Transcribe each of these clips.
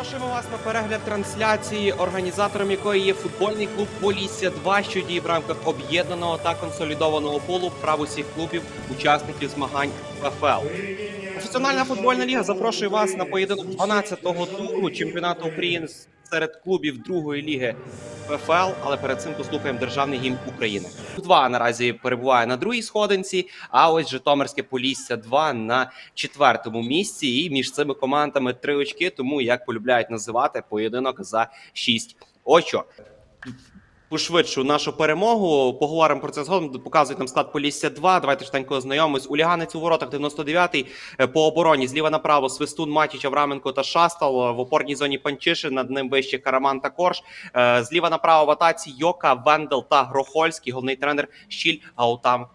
Запрошуємо вас на перегляд трансляції, організатором якої є футбольний клуб «Полісся-2», що діє в рамках об'єднаного та консолідованого пулу прав усіх клубів, учасників змагань ПФЛ. Професіональна футбольна ліга запрошує вас на поєдинок 12-го туру чемпіонату України серед клубів другої ліги ПФЛ, але перед цим послухаємо державний гімн України. Два наразі перебуває на другій сходинці, а ось Житомирське Полісся-2 на 4-му місці. І між цими командами 3 очки, тому, як полюбляють називати, поєдинок за 6 очок. Пошвидшу нашу перемогу, поговоримо про це згодом, показують нам склад Полісся-2, давайте швиденько ознайомимось. Уліганець у воротах, 99-й, по обороні, зліва направо Свистун, Матіч, Авраменко та Шастал, в опорній зоні Панчишин, над ним вище Караман та Корж, зліва направо в атаці Йока, Вендел та Грохольський, головний тренер Щіль Гаутам.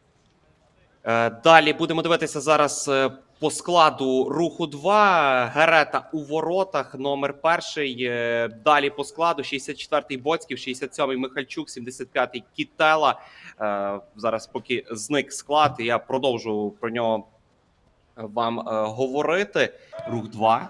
Далі будемо дивитися зараз по складу Руху 2, Герета у воротах, номер 1. Далі по складу 64-й Боцьків, 67-й Михальчук, 75-й Кітела. Зараз поки зник склад, я продовжу про нього вам говорити. Рух 2.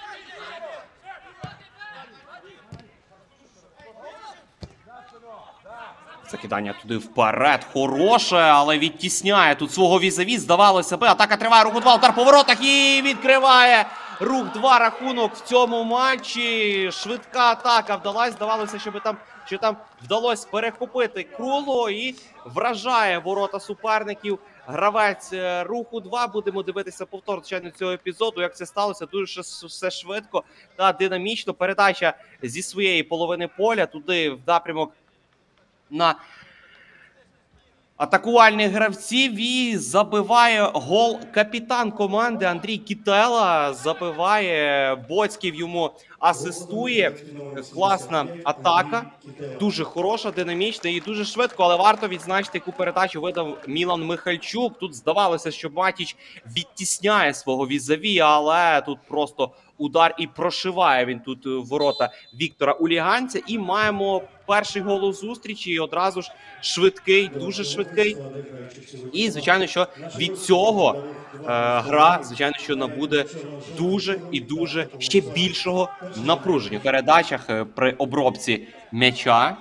Закидання туди вперед, хороше, але відтісняє тут свого візаві, здавалося би. Атака триває, Рух 2, удар по воротах і відкриває Рух 2 рахунок в цьому матчі. Швидка атака вдалась, здавалося, що там вдалося перехопити Круло і вражає ворота суперників. Гравець Руху 2, будемо дивитися повтор цього епізоду, як це сталося, дуже все швидко та динамічно. Передача зі своєї половини поля туди в напрямок на атакувальних гравців і забиває гол капітан команди Андрій Кітела. Забиває, Боцьків йому асистує. Класна атака, дуже хороша, динамічна і дуже швидко, але варто відзначити, яку передачу видав Мілан Михальчук. Тут здавалося, що Матіч відтісняє свого візаві, але тут просто удар і прошиває він тут ворота Віктора Уліганця. І маємо перший гол у зустрічі, і одразу ж швидкий, дуже швидкий. І, звичайно, що від цього гра, звичайно, що набуде дуже і дуже ще більшого напруження в передачах при обробці м'яча.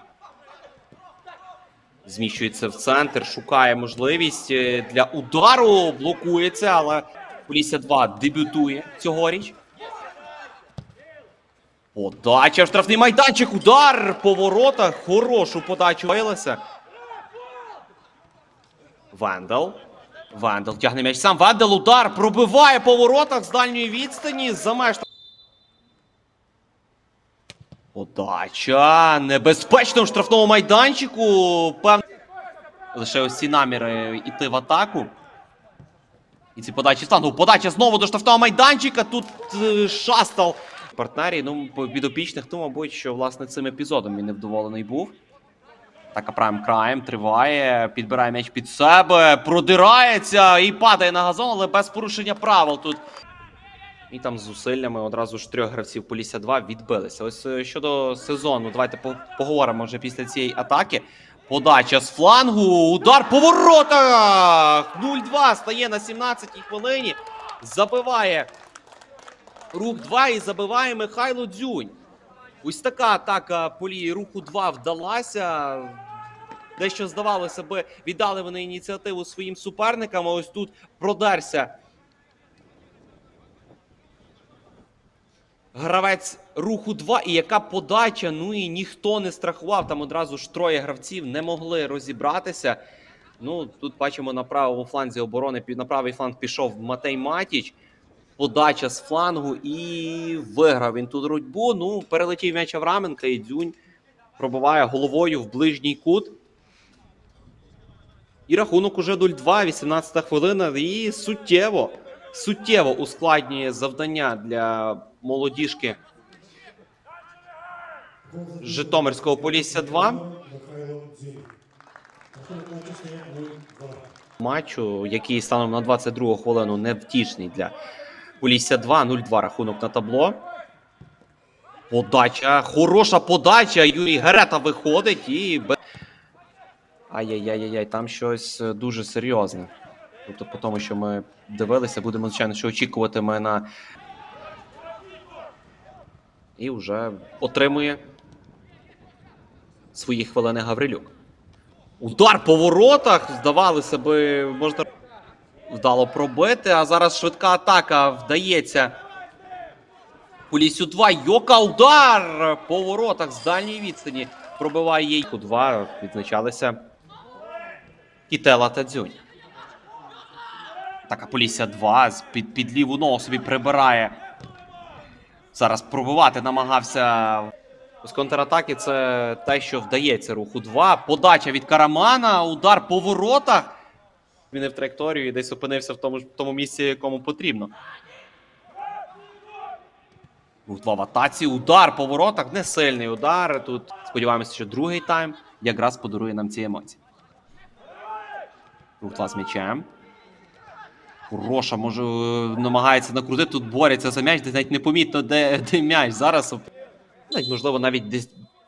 Зміщується в центр, шукає можливість для удару, блокується, але Полісся-2 дебютує цьогоріч. Подача в штрафний майданчик, удар по воротах, хорошу подачу виявилася. Вендел тягне м'яч сам, Вендел, удар, пробиває по воротах з дальньої відстані, за меж. Подача, небезпечно в штрафному майданчику, певно. Лише ось ці наміри йти в атаку. І ці подачі стану, подача знову до штрафного майданчика, тут Шастал. Партнері, підопічних, мабуть, що, власне, цим епізодом він невдоволений був. Така правим краєм триває, підбирає м'яч під себе, продирається і падає на газон, але без порушення правил тут. І там з зусиллями одразу ж 3 гравців Полісся-2 відбилися. Ось щодо сезону, давайте поговоримо вже після цієї атаки. Подача з флангу, удар по воротах! 0-2 стає на 17-й хвилині, забиває Рух 2 і забиває Михайло Дзюнь. Ось така атака Руху 2 вдалася. Дещо, здавалося би, віддали вони ініціативу своїм суперникам, а ось тут продерся гравець Руху 2. І яка подача, і ніхто не страхував. Там одразу ж 3 гравців не могли розібратися. Тут бачимо на правому фланзі оборони, на правий фланг пішов Матей Матіч. Подача з флангу і виграв він тут боротьбу. Перелетів м'яч Авраменка і Дзюнь пробиває головою в ближній кут. І рахунок уже 0-2, 18-та хвилина. І суттєво ускладнює завдання для молодіжки Житомирського Полісся-2. Матчу, який станом на 22-го хвилину невтішний для Полісся-2, 0-2 рахунок на табло. Подача, хороша подача, Юрій Герета виходить і... Ай-яй-яй-яй, там щось дуже серйозне. Тобто по тому, що ми дивилися, будемо, звичайно, що очікувати на І вже отримує свої хвилини Гаврилюк. Удар по воротах. Здавалося би, можна вдало пробити. А зараз швидка атака вдається. Полісю 2. Йока, удар по воротах з дальньої відстані. Пробиває їй. 2 відзначалися Кітела та Дзюнь. Так, а Полісся 2 під ліву ногу собі прибирає. Зараз пробивати намагався. З контратаки це те, що вдається Руху 2. Подача від Карамана, удар по воротах. Змінив траєкторію і десь опинився в тому місці, якому потрібно. Рух 2 в атаці, удар по воротах, не сильний удар. Тут сподіваємося, що другий тайм якраз подарує нам ці емоції. Рух 2 з м'ячем. Хороша, може, намагається накрутити, тут бореться за м'яч, десь навіть непомітно, де м'яч. Зараз, можливо, навіть десь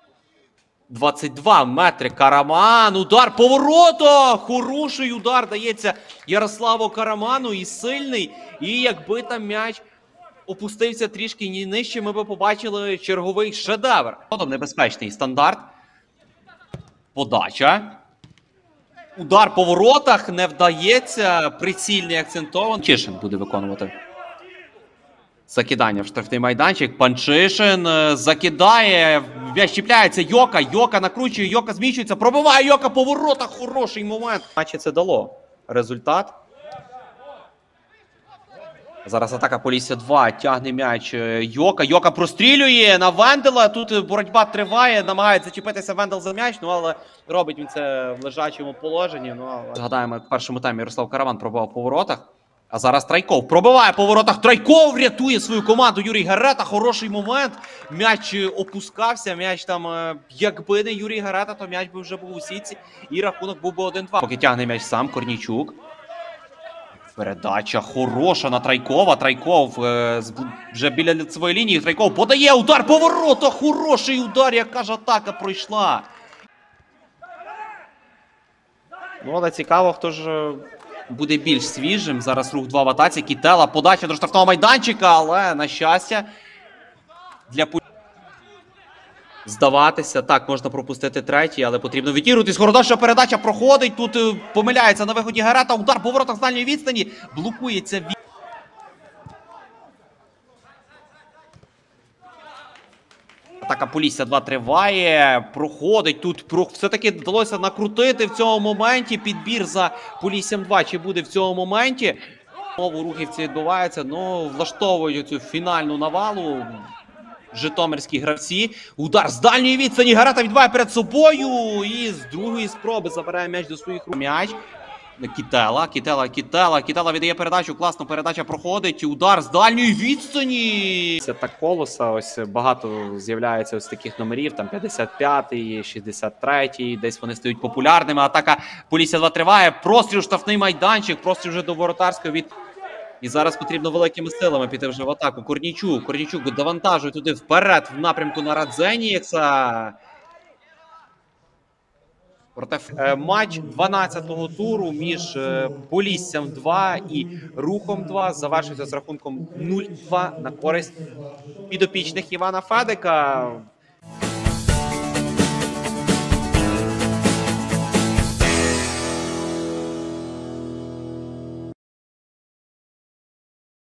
22 метри. Караман, удар по воротах! Хороший удар дається Ярославу Караману і сильний. І якби там м'яч опустився трішки нижче, ми би побачили черговий шедевр. Небезпечний стандарт. Подача. Удар по воротах не вдається. Прицільний акцентований. Панчишин буде виконувати закидання в штрафний майданчик. Панчишин закидає. М'яч чіпляється. Йока. Йока накручує. Йока зміщується. Пробиває Йока по воротах. Хороший момент. Наче це дало результат. Зараз атака Полісся 2. Тягне м'яч Йока. Йока прострілює на Вендела. Тут боротьба триває. Намагається чіпитися Вендел за м'яч. Але робить він це в лежачому положенні. Згадаємо, в першому таймі Ярослав Караман пробивав по воротах. А зараз Трайков пробиває по воротах. Трайков рятує свою команду. Юрій Гарета. Хороший момент. М'яч опускався. М'яч там, якби не Юрій Гарета, то м'яч би вже був у сітці. І рахунок був би 1-2. Поки тягне м'яч сам Корнійчук. Передача хороша на Трайкова. Трайков вже біля лицевої лінії. Трайков подає удар по воротах. Хороший удар, яка ж атака пройшла. Але цікаво, хто ж буде більш свіжим. Зараз Рух 2 в атаці. Кітела, подача до штрафного майданчика, але, на щастя, для здаватися. Так, можна пропустити третій, але потрібно відігруватись. Хороша передача проходить. Тут помиляється на виході Гарета. Удар по воротах з дальньої відстані. Блокується від... Атака Полісся 2 триває. Проходить. Тут все-таки вдалося накрутити в цьому моменті. Підбір за Поліссям 2. Чи буде в цьому моменті? Знову рухівці відбуваються. Влаштовують цю фінальну навалу. Житомирські гравці. Удар з дальньої відстані. Гарета відбиває перед собою. І з другої спроби забирає м'яч до своїх рук. М'яч. Кітела віддає передачу. Класно, передача проходить. Удар з дальньої відстані. Це так колоса. Ось багато з'являється ось таких номерів. Там 55-й, 63-й. Десь вони стають популярними. Атака Полісся 2 триває. Простріл, штрафний майданчик. Простріл вже до воротарського від... І зараз потрібно великими силами піти вже в атаку. Корнійчук довантажує туди вперед в напрямку на Радзенікса. Проте матч 12-го туру між Поліссям 2 і Рухом 2 завершується з рахунком 0-2 на користь підопічних Івана Федика.